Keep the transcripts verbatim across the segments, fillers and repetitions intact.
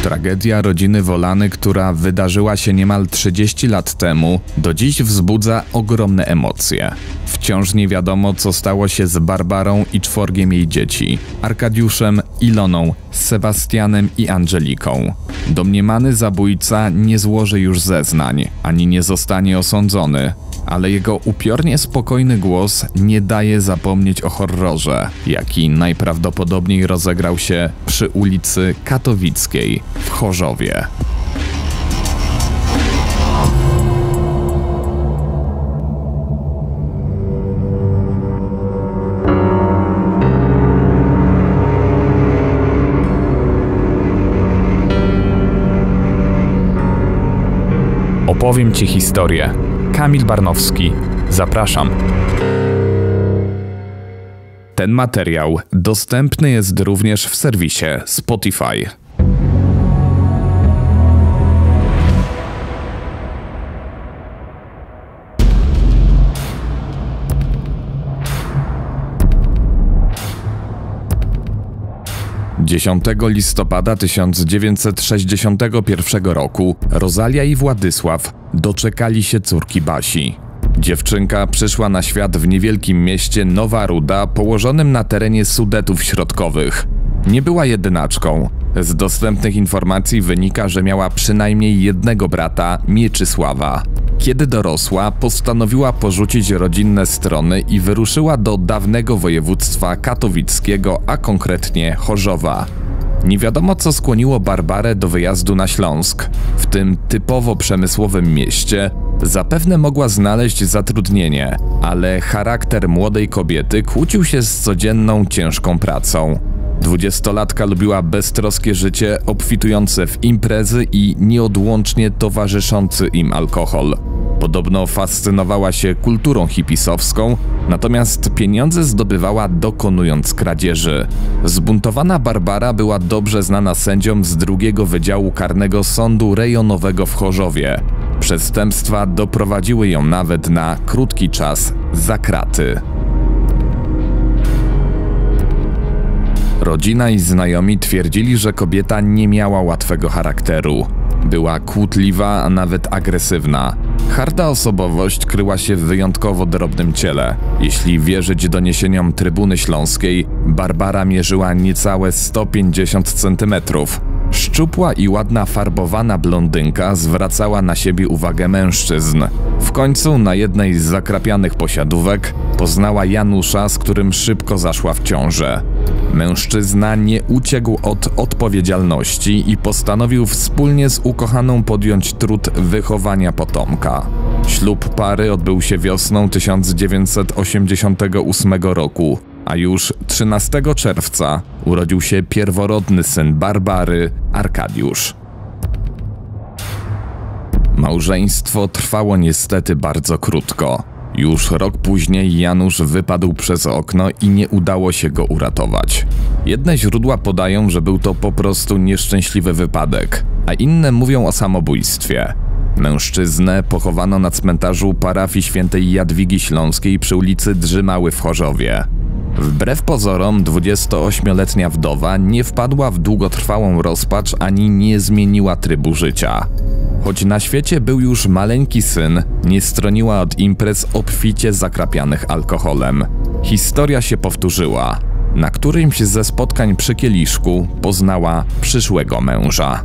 Tragedia rodziny Wolany, która wydarzyła się niemal trzydzieści lat temu, do dziś wzbudza ogromne emocje. Wciąż nie wiadomo, co stało się z Barbarą i czworgiem jej dzieci – Arkadiuszem, Iloną, Sebastianem i Angeliką. Domniemany zabójca nie złoży już zeznań, ani nie zostanie osądzony, ale jego upiornie spokojny głos nie daje zapomnieć o horrorze, jaki najprawdopodobniej rozegrał się przy ulicy Katowickiej w Chorzowie. Opowiem Ci historię. Kamil Barnowski. Zapraszam. Ten materiał dostępny jest również w serwisie Spotify. dziesiątego listopada tysiąc dziewięćset sześćdziesiątego pierwszego roku Rosalia i Władysław doczekali się córki Basi. Dziewczynka przyszła na świat w niewielkim mieście Nowa Ruda, położonym na terenie Sudetów Środkowych. Nie była jedynaczką. Z dostępnych informacji wynika, że miała przynajmniej jednego brata, Mieczysława. Kiedy dorosła, postanowiła porzucić rodzinne strony i wyruszyła do dawnego województwa katowickiego, a konkretnie Chorzowa. Nie wiadomo, co skłoniło Barbarę do wyjazdu na Śląsk. W tym typowo przemysłowym mieście zapewne mogła znaleźć zatrudnienie, ale charakter młodej kobiety kłócił się z codzienną, ciężką pracą. Dwudziestolatka lubiła beztroskie życie, obfitujące w imprezy i nieodłącznie towarzyszący im alkohol. Podobno fascynowała się kulturą hipisowską, natomiast pieniądze zdobywała dokonując kradzieży. Zbuntowana Barbara była dobrze znana sędziom z drugiego Wydziału Karnego Sądu Rejonowego w Chorzowie. Przestępstwa doprowadziły ją nawet na krótki czas za kraty. Rodzina i znajomi twierdzili, że kobieta nie miała łatwego charakteru. Była kłótliwa, a nawet agresywna. Harda osobowość kryła się w wyjątkowo drobnym ciele. Jeśli wierzyć doniesieniom Trybuny Śląskiej, Barbara mierzyła niecałe sto pięćdziesiąt centymetrów. Szczupła i ładna farbowana blondynka zwracała na siebie uwagę mężczyzn. W końcu na jednej z zakrapianych posiadówek poznała Janusza, z którym szybko zaszła w ciążę. Mężczyzna nie uciekł od odpowiedzialności i postanowił wspólnie z ukochaną podjąć trud wychowania potomka. Ślub pary odbył się wiosną tysiąc dziewięćset osiemdziesiątego ósmego roku, a już trzynastego czerwca urodził się pierworodny syn Barbary, Arkadiusz. Małżeństwo trwało niestety bardzo krótko. Już rok później Janusz wypadł przez okno i nie udało się go uratować. Jedne źródła podają, że był to po prostu nieszczęśliwy wypadek, a inne mówią o samobójstwie. Mężczyznę pochowano na cmentarzu parafii świętej Jadwigi Śląskiej przy ulicy Drzymały w Chorzowie. Wbrew pozorom dwudziestoośmioletnia wdowa nie wpadła w długotrwałą rozpacz ani nie zmieniła trybu życia. Choć na świecie był już maleńki syn, nie stroniła od imprez obficie zakrapianych alkoholem. Historia się powtórzyła. Na którymś ze spotkań przy kieliszku poznała przyszłego męża.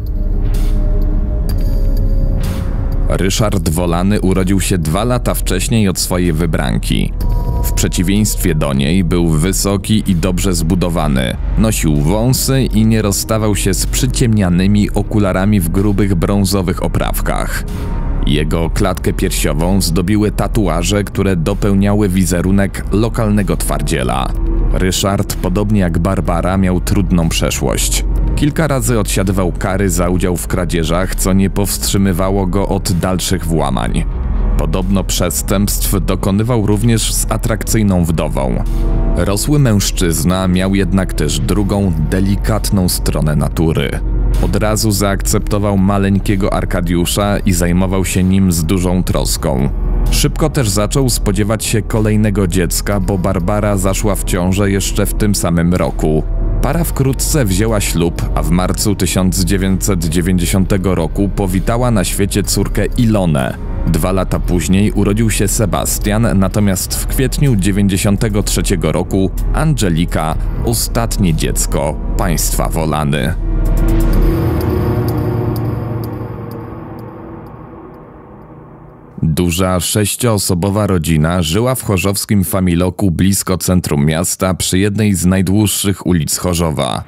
Ryszard Wolany urodził się dwa lata wcześniej od swojej wybranki. W przeciwieństwie do niej był wysoki i dobrze zbudowany, nosił wąsy i nie rozstawał się z przyciemnianymi okularami w grubych brązowych oprawkach. Jego klatkę piersiową zdobiły tatuaże, które dopełniały wizerunek lokalnego twardziela. Ryszard, podobnie jak Barbara, miał trudną przeszłość. Kilka razy odsiadywał kary za udział w kradzieżach, co nie powstrzymywało go od dalszych włamań. Podobno przestępstw dokonywał również z atrakcyjną wdową. Rosły mężczyzna miał jednak też drugą, delikatną stronę natury. Od razu zaakceptował maleńkiego Arkadiusza i zajmował się nim z dużą troską. Szybko też zaczął spodziewać się kolejnego dziecka, bo Barbara zaszła w ciążę jeszcze w tym samym roku. Para wkrótce wzięła ślub, a w marcu tysiąc dziewięćset dziewięćdziesiątego roku powitała na świecie córkę Ilonę. Dwa lata później urodził się Sebastian, natomiast w kwietniu dziewięćdziesiątego trzeciego roku Angelika, ostatnie dziecko państwa Wolany. Duża sześcioosobowa rodzina żyła w chorzowskim Familoku blisko centrum miasta przy jednej z najdłuższych ulic Chorzowa.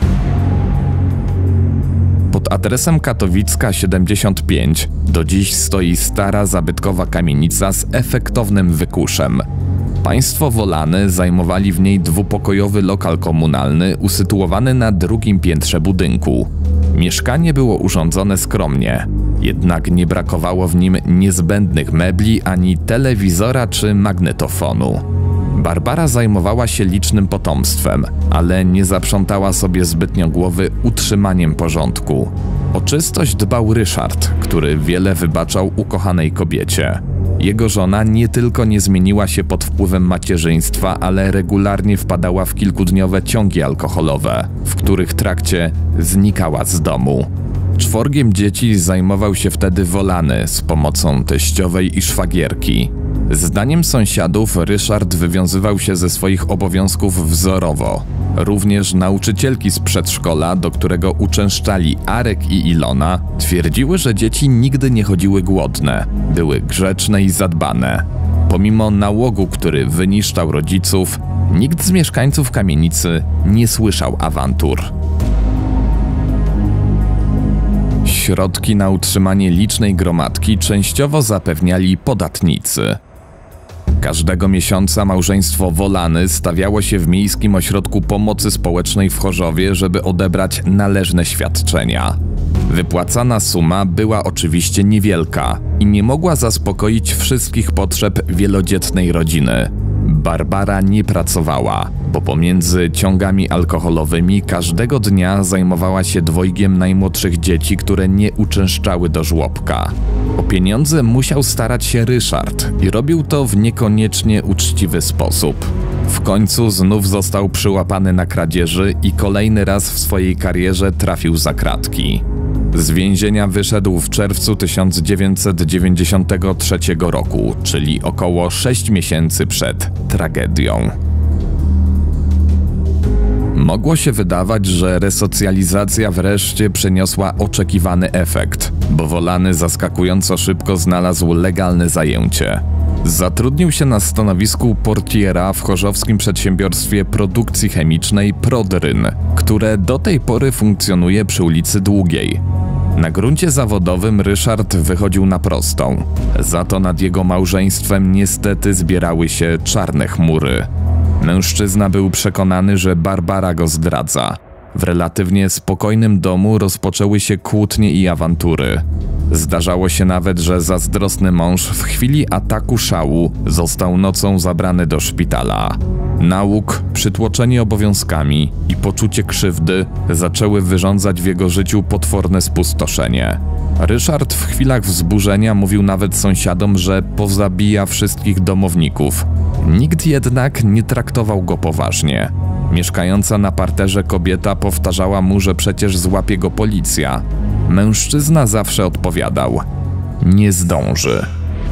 Pod adresem Katowicka siedemdziesiąt pięć do dziś stoi stara zabytkowa kamienica z efektownym wykuszem. Państwo Wolany zajmowali w niej dwupokojowy lokal komunalny usytuowany na drugim piętrze budynku. Mieszkanie było urządzone skromnie, jednak nie brakowało w nim niezbędnych mebli ani telewizora czy magnetofonu. Barbara zajmowała się licznym potomstwem, ale nie zaprzątała sobie zbytnio głowy utrzymaniem porządku. O czystość dbał Ryszard, który wiele wybaczał ukochanej kobiecie. Jego żona nie tylko nie zmieniła się pod wpływem macierzyństwa, ale regularnie wpadała w kilkudniowe ciągi alkoholowe, w których trakcie znikała z domu. Czworgiem dzieci zajmował się wtedy Wolany z pomocą teściowej i szwagierki. Zdaniem sąsiadów Ryszard wywiązywał się ze swoich obowiązków wzorowo. Również nauczycielki z przedszkola, do którego uczęszczali Arek i Ilona, twierdziły, że dzieci nigdy nie chodziły głodne, były grzeczne i zadbane. Pomimo nałogu, który wyniszczał rodziców, nikt z mieszkańców kamienicy nie słyszał awantur. Środki na utrzymanie licznej gromadki częściowo zapewniali podatnicy. Każdego miesiąca małżeństwo Wolany stawiało się w Miejskim Ośrodku Pomocy Społecznej w Chorzowie, żeby odebrać należne świadczenia. Wypłacana suma była oczywiście niewielka i nie mogła zaspokoić wszystkich potrzeb wielodzietnej rodziny. Barbara nie pracowała, bo pomiędzy ciągami alkoholowymi każdego dnia zajmowała się dwojgiem najmłodszych dzieci, które nie uczęszczały do żłobka. O pieniądze musiał starać się Ryszard i robił to w niekoniecznie uczciwy sposób. W końcu znów został przyłapany na kradzieży i kolejny raz w swojej karierze trafił za kratki. Z więzienia wyszedł w czerwcu tysiąc dziewięćset dziewięćdziesiątego trzeciego roku, czyli około sześć miesięcy przed tragedią. Mogło się wydawać, że resocjalizacja wreszcie przyniosła oczekiwany efekt, bo Wolany zaskakująco szybko znalazł legalne zajęcie. Zatrudnił się na stanowisku portiera w chorzowskim przedsiębiorstwie produkcji chemicznej Prodryn, które do tej pory funkcjonuje przy ulicy Długiej. Na gruncie zawodowym Ryszard wychodził na prostą, za to nad jego małżeństwem niestety zbierały się czarne chmury. Mężczyzna był przekonany, że Barbara go zdradza. W relatywnie spokojnym domu rozpoczęły się kłótnie i awantury. Zdarzało się nawet, że zazdrosny mąż w chwili ataku szału został nocą zabrany do szpitala. Nauk, przytłoczenie obowiązkami i poczucie krzywdy zaczęły wyrządzać w jego życiu potworne spustoszenie. Ryszard w chwilach wzburzenia mówił nawet sąsiadom, że pozabija wszystkich domowników. Nikt jednak nie traktował go poważnie. Mieszkająca na parterze kobieta powtarzała mu, że przecież złapie go policja. Mężczyzna zawsze odpowiadał: nie zdąży.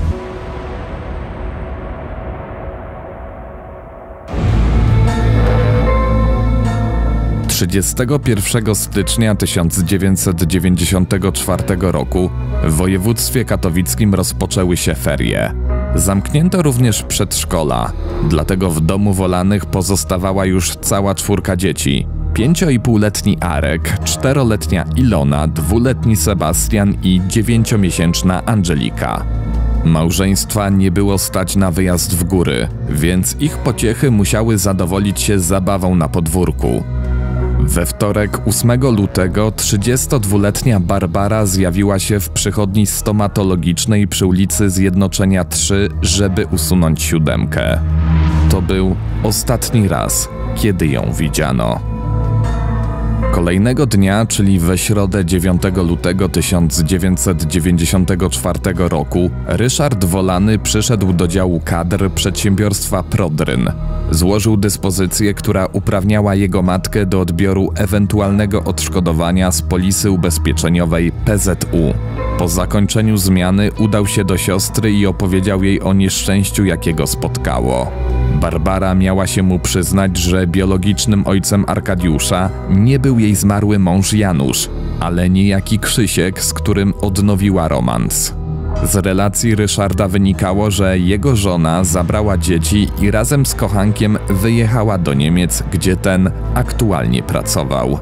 trzydziestego pierwszego stycznia tysiąc dziewięćset dziewięćdziesiątego czwartego roku w województwie katowickim rozpoczęły się ferie. Zamknięto również przedszkola, dlatego w domu Wolanych pozostawała już cała czwórka dzieci. Pięcio-i-półletni Arek, czteroletnia Ilona, dwuletni Sebastian i dziewięciomiesięczna Angelika. Małżeństwa nie było stać na wyjazd w góry, więc ich pociechy musiały zadowolić się zabawą na podwórku. We wtorek ósmego lutego trzydziestodwuletnia Barbara zjawiła się w przychodni stomatologicznej przy ulicy Zjednoczenia trzy, żeby usunąć siódemkę. To był ostatni raz, kiedy ją widziano. Kolejnego dnia, czyli we środę dziewiątego lutego tysiąc dziewięćset dziewięćdziesiątego czwartego roku, Ryszard Wolany przyszedł do działu kadr przedsiębiorstwa Prodryn. Złożył dyspozycję, która uprawniała jego matkę do odbioru ewentualnego odszkodowania z polisy ubezpieczeniowej P Z U. Po zakończeniu zmiany udał się do siostry i opowiedział jej o nieszczęściu, jakiego spotkało. Barbara miała się mu przyznać, że biologicznym ojcem Arkadiusza nie był jej zmarły mąż Janusz, ale niejaki Krzysiek, z którym odnowiła romans. Z relacji Ryszarda wynikało, że jego żona zabrała dzieci i razem z kochankiem wyjechała do Niemiec, gdzie ten aktualnie pracował.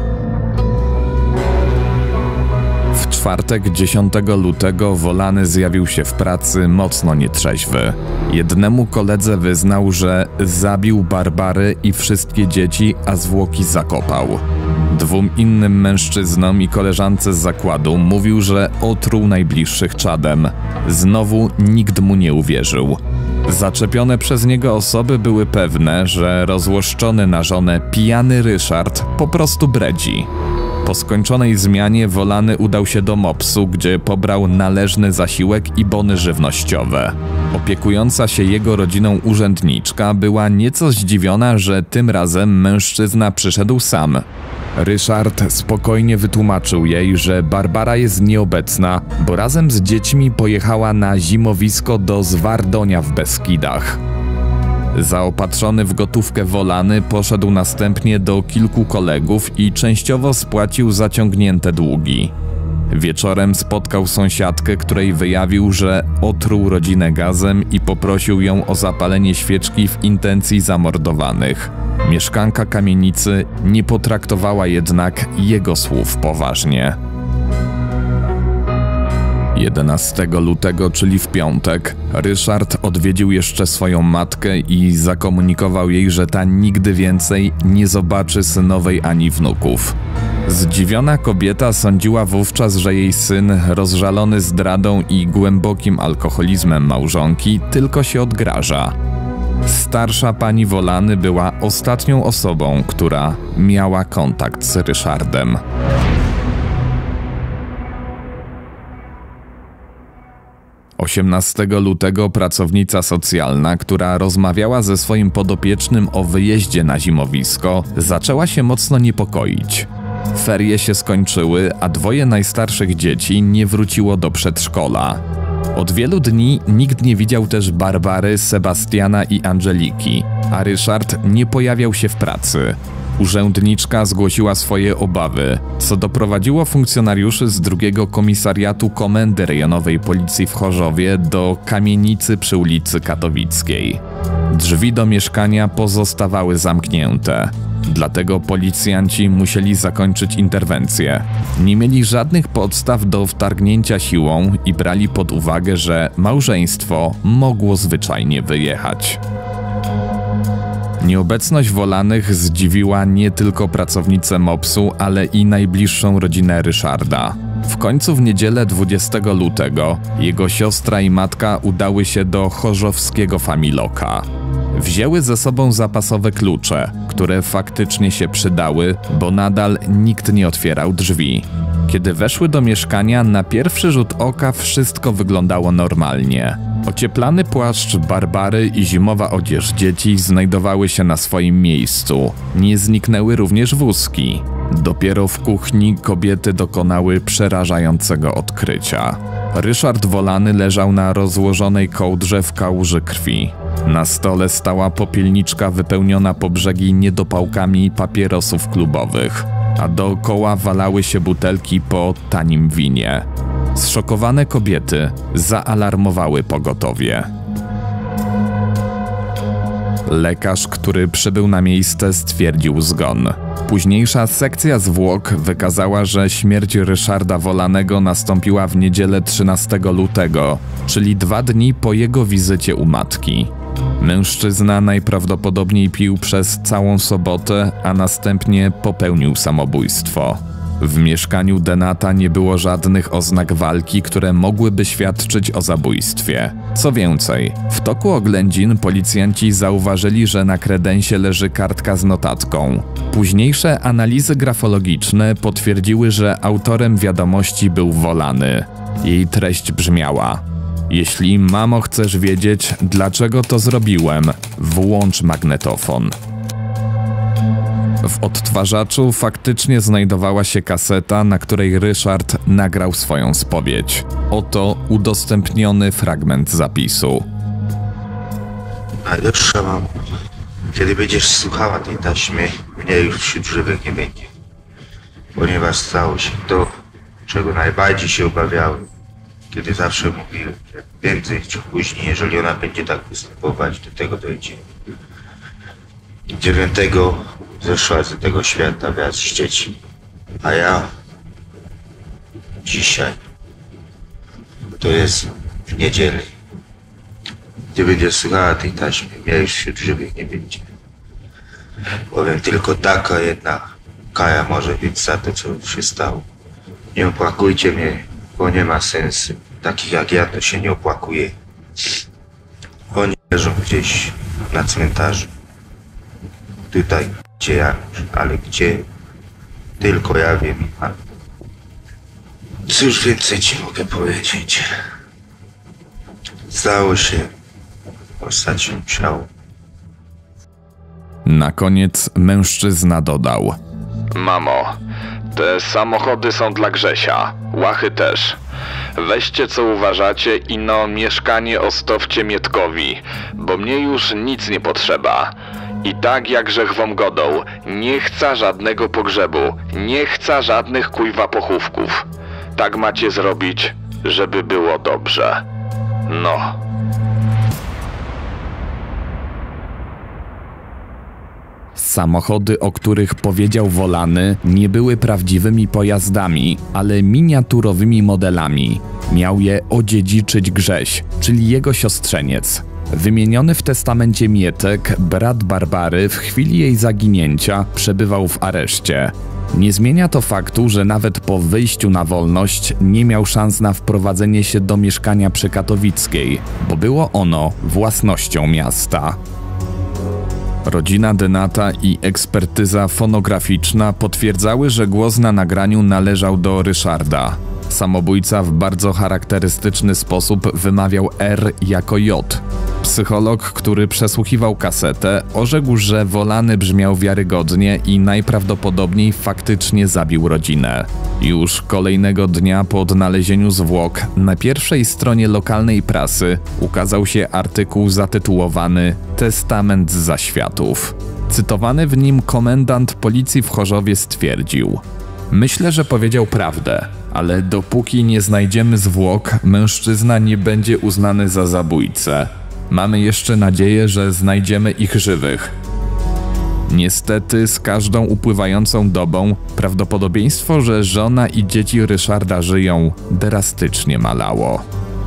W czwartek dziesiątego lutego Wolany zjawił się w pracy mocno nietrzeźwy. Jednemu koledze wyznał, że zabił Barbary i wszystkie dzieci, a zwłoki zakopał. Dwóm innym mężczyznom i koleżance z zakładu mówił, że otruł najbliższych czadem. Znowu nikt mu nie uwierzył. Zaczepione przez niego osoby były pewne, że rozłoszczony na żonę pijany Ryszard po prostu bredzi. Po skończonej zmianie Wolany udał się do mopsu, gdzie pobrał należny zasiłek i bony żywnościowe. Opiekująca się jego rodziną urzędniczka była nieco zdziwiona, że tym razem mężczyzna przyszedł sam. Ryszard spokojnie wytłumaczył jej, że Barbara jest nieobecna, bo razem z dziećmi pojechała na zimowisko do Zwardonia w Beskidach. Zaopatrzony w gotówkę Wolany poszedł następnie do kilku kolegów i częściowo spłacił zaciągnięte długi. Wieczorem spotkał sąsiadkę, której wyjawił, że otruł rodzinę gazem i poprosił ją o zapalenie świeczki w intencji zamordowanych. Mieszkanka kamienicy nie potraktowała jednak jego słów poważnie. jedenastego lutego, czyli w piątek, Ryszard odwiedził jeszcze swoją matkę i zakomunikował jej, że ta nigdy więcej nie zobaczy synowej ani wnuków. Zdziwiona kobieta sądziła wówczas, że jej syn, rozżalony zdradą i głębokim alkoholizmem małżonki, tylko się odgraża. Starsza pani Wolany była ostatnią osobą, która miała kontakt z Ryszardem. osiemnastego lutego pracownica socjalna, która rozmawiała ze swoim podopiecznym o wyjeździe na zimowisko, zaczęła się mocno niepokoić. Ferie się skończyły, a dwoje najstarszych dzieci nie wróciło do przedszkola. Od wielu dni nikt nie widział też Barbary, Sebastiana i Angeliki, a Ryszard nie pojawiał się w pracy. Urzędniczka zgłosiła swoje obawy, co doprowadziło funkcjonariuszy z drugiego komisariatu Komendy Rejonowej Policji w Chorzowie do kamienicy przy ulicy Katowickiej. Drzwi do mieszkania pozostawały zamknięte, dlatego policjanci musieli zakończyć interwencję. Nie mieli żadnych podstaw do wtargnięcia siłą i brali pod uwagę, że małżeństwo mogło zwyczajnie wyjechać. Nieobecność Wolanych zdziwiła nie tylko pracownicę mopsu, ale i najbliższą rodzinę Ryszarda. W końcu w niedzielę dwudziestego lutego jego siostra i matka udały się do chorzowskiego Familoka. Wzięły ze sobą zapasowe klucze, które faktycznie się przydały, bo nadal nikt nie otwierał drzwi. Kiedy weszły do mieszkania, na pierwszy rzut oka wszystko wyglądało normalnie. Ocieplany płaszcz Barbary i zimowa odzież dzieci znajdowały się na swoim miejscu. Nie zniknęły również wózki. Dopiero w kuchni kobiety dokonały przerażającego odkrycia. Ryszard Wolany leżał na rozłożonej kołdrze w kałuży krwi. Na stole stała popielniczka wypełniona po brzegi niedopałkami papierosów klubowych, a dookoła walały się butelki po tanim winie. Zszokowane kobiety zaalarmowały pogotowie. Lekarz, który przybył na miejsce, stwierdził zgon. Późniejsza sekcja zwłok wykazała, że śmierć Ryszarda Wolanego nastąpiła w niedzielę trzynastego lutego, czyli dwa dni po jego wizycie u matki. Mężczyzna najprawdopodobniej pił przez całą sobotę, a następnie popełnił samobójstwo. W mieszkaniu Denata nie było żadnych oznak walki, które mogłyby świadczyć o zabójstwie. Co więcej, w toku oględzin policjanci zauważyli, że na kredensie leży kartka z notatką. Późniejsze analizy grafologiczne potwierdziły, że autorem wiadomości był Wolany. Jej treść brzmiała: Jeśli, mamo, chcesz wiedzieć, dlaczego to zrobiłem, włącz magnetofon. W odtwarzaczu faktycznie znajdowała się kaseta, na której Ryszard nagrał swoją spowiedź. Oto udostępniony fragment zapisu. Najdroższa mamo, kiedy będziesz słuchała tej taśmy, mnie już wśród żywych nie będzie. Ponieważ stało się to, czego najbardziej się obawiałem. Kiedy zawsze mówiłem, że prędzej czy później, jeżeli ona będzie tak występować, do tego dojdzie. Dziewiątego zeszła z tego świata wraz z dzieci, a ja dzisiaj, to jest w niedzielę, gdy będzie słuchała tej taśmy, mnie już wśród żywych nie będzie. Powiem tylko, taka jedna kara może być za to, co się stało. Nie opłakujcie mnie, bo nie ma sensu. Takich jak ja to się nie opłakuje. Oni leżą gdzieś na cmentarzu. Tutaj, gdzie ja, ale gdzie tylko ja wiem. A cóż więcej ci mogę powiedzieć? Stało się. Ostatnio musiało. Na koniec mężczyzna dodał: Mamo, te samochody są dla Grzesia, łachy też. Weźcie co uważacie i no mieszkanie ostowcie Mietkowi, bo mnie już nic nie potrzeba. I tak jak grzech wam godą, nie chcę żadnego pogrzebu, nie chcę żadnych kujwa pochówków. Tak macie zrobić, żeby było dobrze. No. Samochody, o których powiedział Wolany, nie były prawdziwymi pojazdami, ale miniaturowymi modelami. Miał je odziedziczyć Grześ, czyli jego siostrzeniec. Wymieniony w testamencie Mietek, brat Barbary, w chwili jej zaginięcia przebywał w areszcie. Nie zmienia to faktu, że nawet po wyjściu na wolność nie miał szans na wprowadzenie się do mieszkania przy Katowickiej, bo było ono własnością miasta. Rodzina Denata i ekspertyza fonograficzna potwierdzały, że głos na nagraniu należał do Ryszarda. Samobójca w bardzo charakterystyczny sposób wymawiał R jako J. Psycholog, który przesłuchiwał kasetę, orzekł, że Wolany brzmiał wiarygodnie i najprawdopodobniej faktycznie zabił rodzinę. Już kolejnego dnia po odnalezieniu zwłok na pierwszej stronie lokalnej prasy ukazał się artykuł zatytułowany „Testament z zaświatów”. Cytowany w nim komendant policji w Chorzowie stwierdził: „Myślę, że powiedział prawdę, ale dopóki nie znajdziemy zwłok, mężczyzna nie będzie uznany za zabójcę. Mamy jeszcze nadzieję, że znajdziemy ich żywych”. Niestety z każdą upływającą dobą prawdopodobieństwo, że żona i dzieci Ryszarda żyją, drastycznie malało.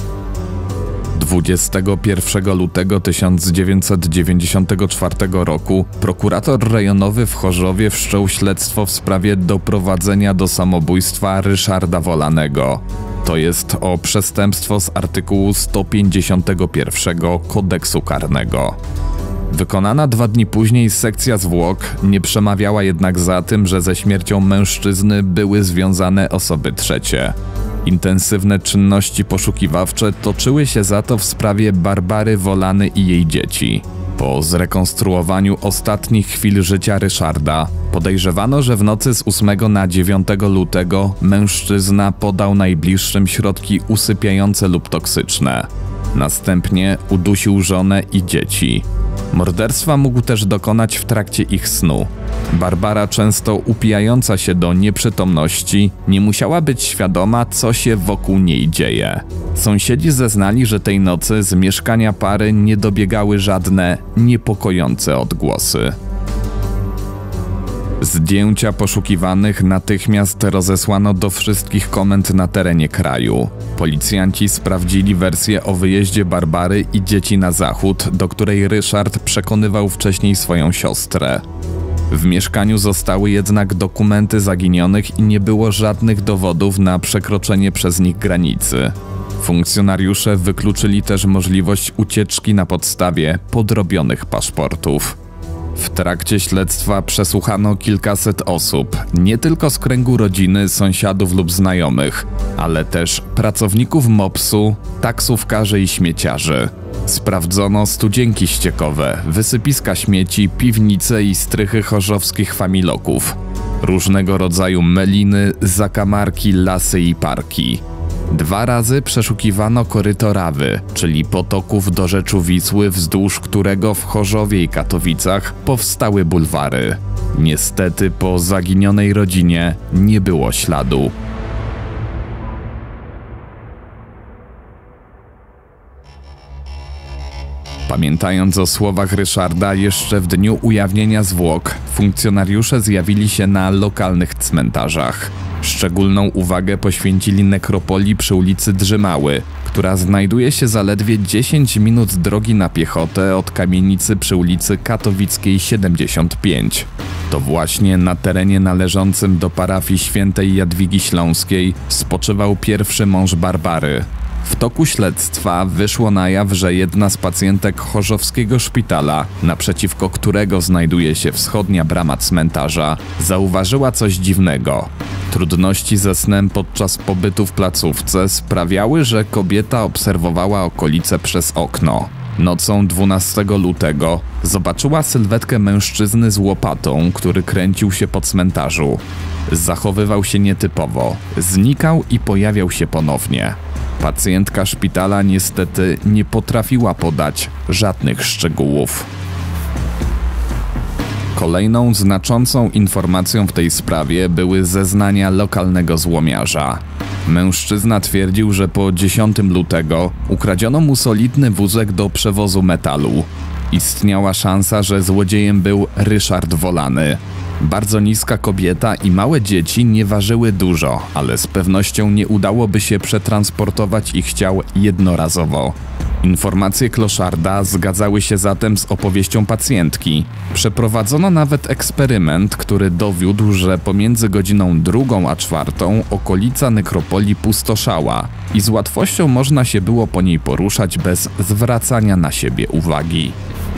dwudziestego pierwszego lutego tysiąc dziewięćset dziewięćdziesiątego czwartego roku prokurator rejonowy w Chorzowie wszczął śledztwo w sprawie doprowadzenia do samobójstwa Ryszarda Wolanego. To jest o przestępstwo z artykułu sto pięćdziesiątego pierwszego Kodeksu Karnego. Wykonana dwa dni później sekcja zwłok nie przemawiała jednak za tym, że ze śmiercią mężczyzny były związane osoby trzecie. Intensywne czynności poszukiwawcze toczyły się za to w sprawie Barbary Wolany i jej dzieci. Po zrekonstruowaniu ostatnich chwil życia Ryszarda podejrzewano, że w nocy z ósmego na dziewiątego lutego mężczyzna podał najbliższym środki usypiające lub toksyczne. Następnie udusił żonę i dzieci. Morderstwa mógł też dokonać w trakcie ich snu. Barbara, często upijająca się do nieprzytomności, nie musiała być świadoma, co się wokół niej dzieje. Sąsiedzi zeznali, że tej nocy z mieszkania pary nie dobiegały żadne niepokojące odgłosy. Zdjęcia poszukiwanych natychmiast rozesłano do wszystkich komend na terenie kraju. Policjanci sprawdzili wersję o wyjeździe Barbary i dzieci na zachód, do której Ryszard przekonywał wcześniej swoją siostrę. W mieszkaniu zostały jednak dokumenty zaginionych i nie było żadnych dowodów na przekroczenie przez nich granicy. Funkcjonariusze wykluczyli też możliwość ucieczki na podstawie podrobionych paszportów. W trakcie śledztwa przesłuchano kilkaset osób, nie tylko z kręgu rodziny, sąsiadów lub znajomych, ale też pracowników mopsu, taksówkarzy i śmieciarzy. Sprawdzono studzienki ściekowe, wysypiska śmieci, piwnice i strychy chorzowskich familoków. Różnego rodzaju meliny, zakamarki, lasy i parki. Dwa razy przeszukiwano koryto Rawy, czyli potoków dorzeczu Wisły, wzdłuż którego w Chorzowie i Katowicach powstały bulwary. Niestety po zaginionej rodzinie nie było śladu. Pamiętając o słowach Ryszarda, jeszcze w dniu ujawnienia zwłok funkcjonariusze zjawili się na lokalnych cmentarzach. Szczególną uwagę poświęcili nekropolii przy ulicy Drzymały, która znajduje się zaledwie dziesięć minut drogi na piechotę od kamienicy przy ulicy Katowickiej siedemdziesiąt pięć. To właśnie na terenie należącym do parafii świętej Jadwigi Śląskiej spoczywał pierwszy mąż Barbary. W toku śledztwa wyszło na jaw, że jedna z pacjentek chorzowskiego szpitala, naprzeciwko którego znajduje się wschodnia brama cmentarza, zauważyła coś dziwnego. Trudności ze snem podczas pobytu w placówce sprawiały, że kobieta obserwowała okolice przez okno. Nocą dwunastego lutego zobaczyła sylwetkę mężczyzny z łopatą, który kręcił się po cmentarzu. Zachowywał się nietypowo, znikał i pojawiał się ponownie. Pacjentka szpitala niestety nie potrafiła podać żadnych szczegółów. Kolejną znaczącą informacją w tej sprawie były zeznania lokalnego złomiarza. Mężczyzna twierdził, że po dziesiątego lutego ukradziono mu solidny wózek do przewozu metalu. Istniała szansa, że złodziejem był Ryszard Wolany. Bardzo niska kobieta i małe dzieci nie ważyły dużo, ale z pewnością nie udałoby się przetransportować ich ciał jednorazowo. Informacje kloszarda zgadzały się zatem z opowieścią pacjentki. Przeprowadzono nawet eksperyment, który dowiódł, że pomiędzy godziną drugą a czwartą okolica nekropolii pustoszała i z łatwością można się było po niej poruszać bez zwracania na siebie uwagi.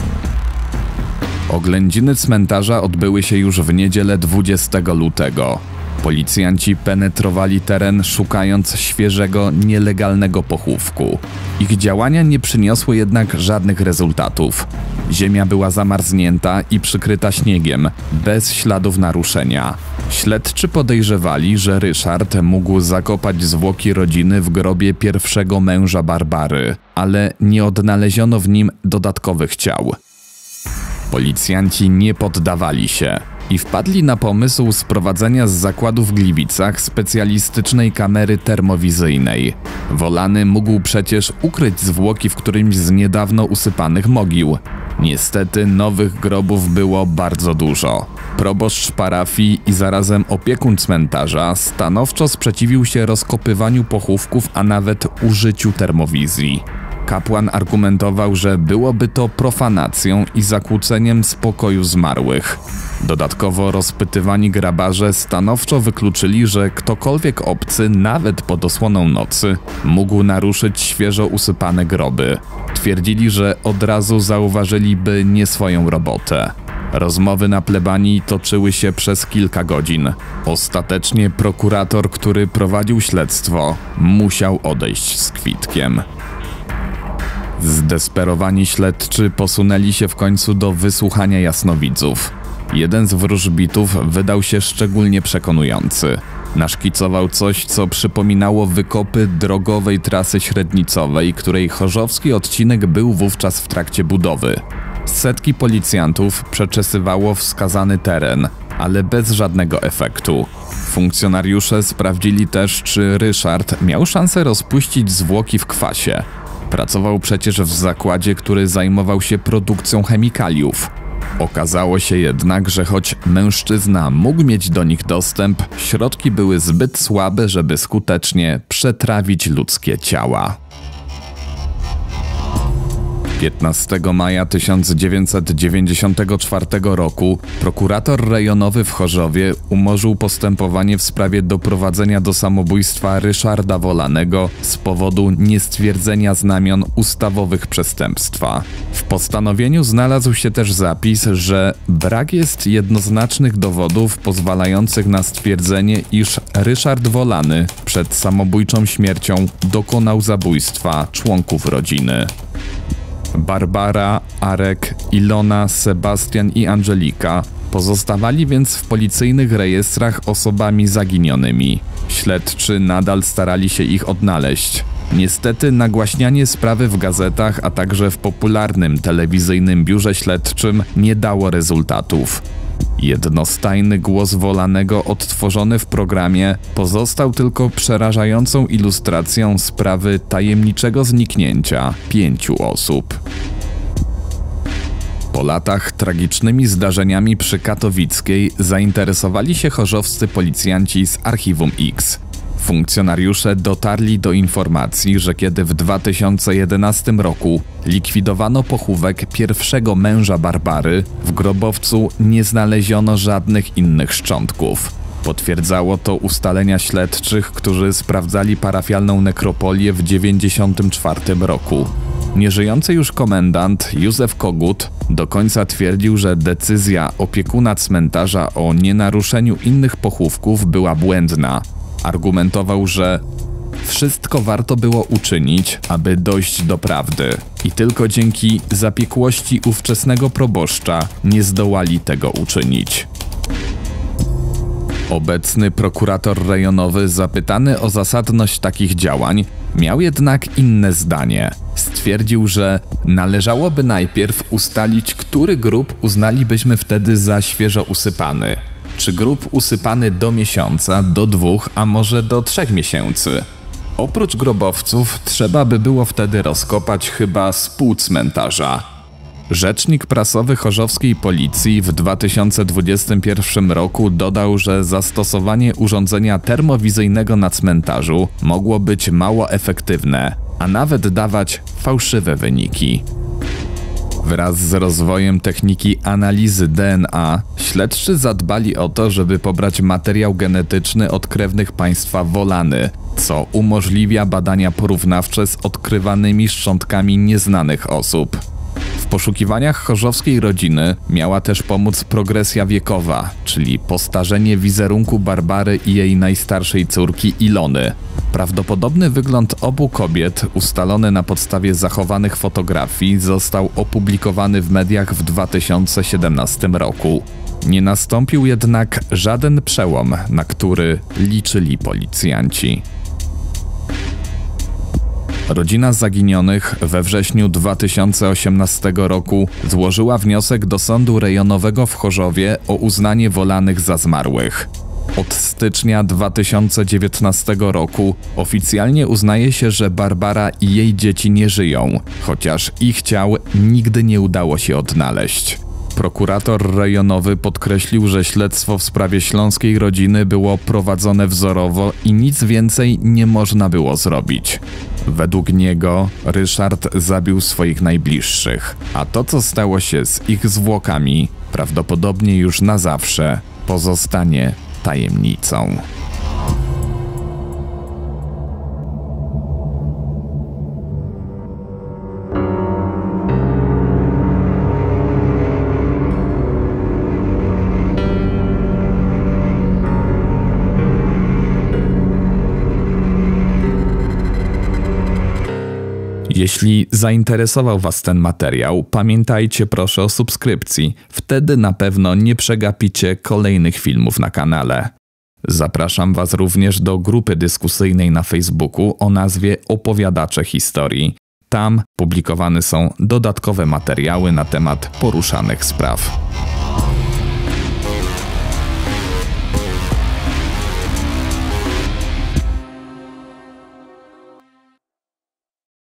Oględziny cmentarza odbyły się już w niedzielę dwudziestego lutego. Policjanci penetrowali teren, szukając świeżego, nielegalnego pochówku. Ich działania nie przyniosły jednak żadnych rezultatów. Ziemia była zamarznięta i przykryta śniegiem, bez śladów naruszenia. Śledczy podejrzewali, że Ryszard mógł zakopać zwłoki rodziny w grobie pierwszego męża Barbary, ale nie odnaleziono w nim dodatkowych ciał. Policjanci nie poddawali się i wpadli na pomysł sprowadzenia z zakładu w Gliwicach specjalistycznej kamery termowizyjnej. Wolany mógł przecież ukryć zwłoki w którymś z niedawno usypanych mogił. Niestety nowych grobów było bardzo dużo. Proboszcz parafii i zarazem opiekun cmentarza stanowczo sprzeciwił się rozkopywaniu pochówków, a nawet użyciu termowizji. Kapłan argumentował, że byłoby to profanacją i zakłóceniem spokoju zmarłych. Dodatkowo rozpytywani grabarze stanowczo wykluczyli, że ktokolwiek obcy, nawet pod osłoną nocy, mógł naruszyć świeżo usypane groby. Twierdzili, że od razu zauważyliby nie swoją robotę. Rozmowy na plebanii toczyły się przez kilka godzin. Ostatecznie prokurator, który prowadził śledztwo, musiał odejść z kwitkiem. Zdesperowani śledczy posunęli się w końcu do wysłuchania jasnowidzów. Jeden z wróżbitów wydał się szczególnie przekonujący. Naszkicował coś, co przypominało wykopy drogowej trasy średnicowej, której chorzowski odcinek był wówczas w trakcie budowy. Setki policjantów przeczesywało wskazany teren, ale bez żadnego efektu. Funkcjonariusze sprawdzili też, czy Ryszard miał szansę rozpuścić zwłoki w kwasie. Pracował przecież w zakładzie, który zajmował się produkcją chemikaliów. Okazało się jednak, że choć mężczyzna mógł mieć do nich dostęp, środki były zbyt słabe, żeby skutecznie przetrawić ludzkie ciała. piętnastego maja tysiąc dziewięćset dziewięćdziesiątego czwartego roku prokurator rejonowy w Chorzowie umorzył postępowanie w sprawie doprowadzenia do samobójstwa Ryszarda Wolanego z powodu niestwierdzenia znamion ustawowych przestępstwa. W postanowieniu znalazł się też zapis, że brak jest jednoznacznych dowodów pozwalających na stwierdzenie, iż Ryszard Wolany przed samobójczą śmiercią dokonał zabójstwa członków rodziny. Barbara, Arek, Ilona, Sebastian i Angelika pozostawali więc w policyjnych rejestrach osobami zaginionymi. Śledczy nadal starali się ich odnaleźć. Niestety nagłaśnianie sprawy w gazetach, a także w popularnym telewizyjnym biurze śledczym nie dało rezultatów. Jednostajny głos Wolanego odtworzony w programie pozostał tylko przerażającą ilustracją sprawy tajemniczego zniknięcia pięciu osób. Po latach tragicznymi zdarzeniami przy Katowickiej zainteresowali się chorzowscy policjanci z Archiwum X. Funkcjonariusze dotarli do informacji, że kiedy w dwa tysiące jedenastym roku likwidowano pochówek pierwszego męża Barbary, w grobowcu nie znaleziono żadnych innych szczątków. Potwierdzało to ustalenia śledczych, którzy sprawdzali parafialną nekropolię w dziewięćdziesiątym czwartym roku. Nieżyjący już komendant Józef Kogut do końca twierdził, że decyzja opiekuna cmentarza o nienaruszeniu innych pochówków była błędna. Argumentował, że wszystko warto było uczynić, aby dojść do prawdy i tylko dzięki zapiekłości ówczesnego proboszcza nie zdołali tego uczynić. Obecny prokurator rejonowy, zapytany o zasadność takich działań, miał jednak inne zdanie. Stwierdził, że należałoby najpierw ustalić, który grób uznalibyśmy wtedy za świeżo usypany. Czy grób usypany do miesiąca, do dwóch, a może do trzech miesięcy. Oprócz grobowców trzeba by było wtedy rozkopać chyba z pół cmentarza. Rzecznik prasowy chorzowskiej policji w dwa tysiące dwudziestym pierwszym roku dodał, że zastosowanie urządzenia termowizyjnego na cmentarzu mogło być mało efektywne, a nawet dawać fałszywe wyniki. Wraz z rozwojem techniki analizy D N A, śledczy zadbali o to, żeby pobrać materiał genetyczny od krewnych państwa Wolany, co umożliwia badania porównawcze z odkrywanymi szczątkami nieznanych osób. W poszukiwaniach chorzowskiej rodziny miała też pomóc progresja wiekowa, czyli postarzenie wizerunku Barbary i jej najstarszej córki Ilony. Prawdopodobny wygląd obu kobiet, ustalony na podstawie zachowanych fotografii, został opublikowany w mediach w dwa tysiące siedemnastym roku. Nie nastąpił jednak żaden przełom, na który liczyli policjanci. Rodzina zaginionych we wrześniu dwa tysiące osiemnastego roku złożyła wniosek do Sądu Rejonowego w Chorzowie o uznanie Wolanych za zmarłych. Od stycznia dwa tysiące dziewiętnastego roku oficjalnie uznaje się, że Barbara i jej dzieci nie żyją, chociaż ich ciał nigdy nie udało się odnaleźć. Prokurator rejonowy podkreślił, że śledztwo w sprawie śląskiej rodziny było prowadzone wzorowo i nic więcej nie można było zrobić. Według niego Ryszard zabił swoich najbliższych, a to, co stało się z ich zwłokami, prawdopodobnie już na zawsze pozostanie tajemnicą. Jeśli zainteresował Was ten materiał, pamiętajcie proszę o subskrypcji. Wtedy na pewno nie przegapicie kolejnych filmów na kanale. Zapraszam Was również do grupy dyskusyjnej na Facebooku o nazwie Opowiadacze Historii. Tam publikowane są dodatkowe materiały na temat poruszanych spraw.